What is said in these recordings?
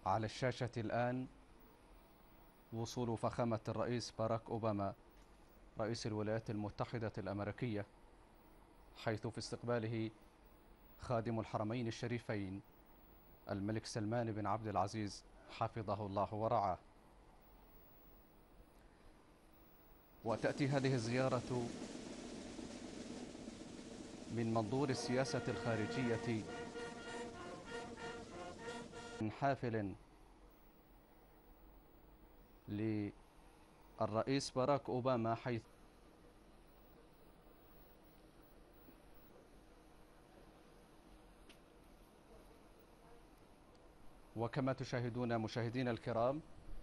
على الشاشة الآن وصول فخامة الرئيس باراك أوباما رئيس الولايات المتحدة الأمريكية، حيث في استقباله خادم الحرمين الشريفين الملك سلمان بن عبد العزيز حفظه الله ورعاه. وتأتي هذه الزيارة من منظور السياسة الخارجية من حافل للرئيس باراك أوباما، حيث وكما تشاهدون مشاهدينا الكرام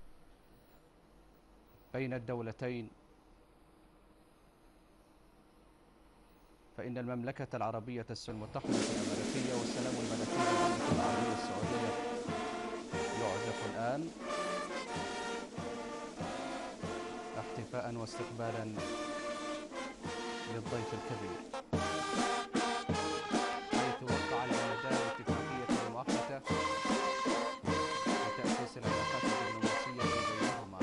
بين الدولتين، فإن المملكة العربية المتحدة الأمريكية والسلام الملكي للمملكة العربية السعودية يعزف الآن احتفاء واستقبالا للضيف الكبير، حيث وقع البلدان اتفاقية مؤقتة لتأسيس العلاقات الدبلوماسية بينهما.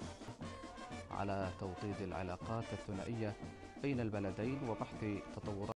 على توطيد العلاقات الثنائية بين البلدين وبحث تطورات